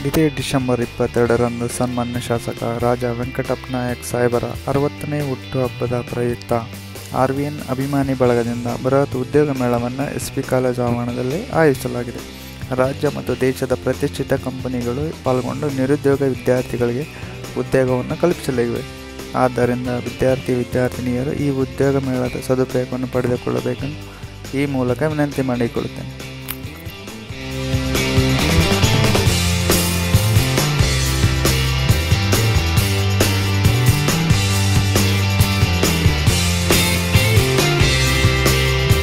ಇದೇ ಡಿಸೆಂಬರ್ 22ರಂದು ಸನ್ಮಾನ್ಯ ಶಾಸಕ ರಾಜ ವೆಂಕಟಪ್ಪ ನಾಯಕ್ ಸಾಹೇಬರ 60ನೇ ಹುಟ್ಟುಹಬ್ಬದ ಪ್ರಯುಕ್ತ RVN ಅಭಿಮಾನಿ ಬಳಗದಿಂದ ಬೃಹತ್ ಉದ್ಯೋಗ ಮೇಳವನ್ನು SP ಕಾಲೇಜು ಆವರಣದಲ್ಲಿ ಆಯೋಜಿಸಲಾಗಿದೆ. ರಾಜ್ಯ ಮತ್ತು ದೇಶದ ಪ್ರತಿಷ್ಠಿತ ಕಂಪನಿಗಳು ಪಾಲ್ಗೊಂಡು ನಿರುದ್ಯೋಗ ವಿದ್ಯಾರ್ಥಿಗಳಿಗೆ ಉದ್ಯೋಗವನ್ನು ಕಲ್ಪಿಸಲಿವೆ. ಆದ್ದರಿಂದ ವಿದ್ಯಾರ್ಥಿನಿಯರು ಈ ಉದ್ಯೋಗ ಮೇಳದ ಸದುಪಯೋಗವನ್ನು ಪಡೆದುಕೊಳ್ಳಬೇಕೆಂದು ಈ ಮೂಲಕ ವಿನಂತಿ ಮಾಡಿಕೊಳ್ಳುತ್ತೇನೆ.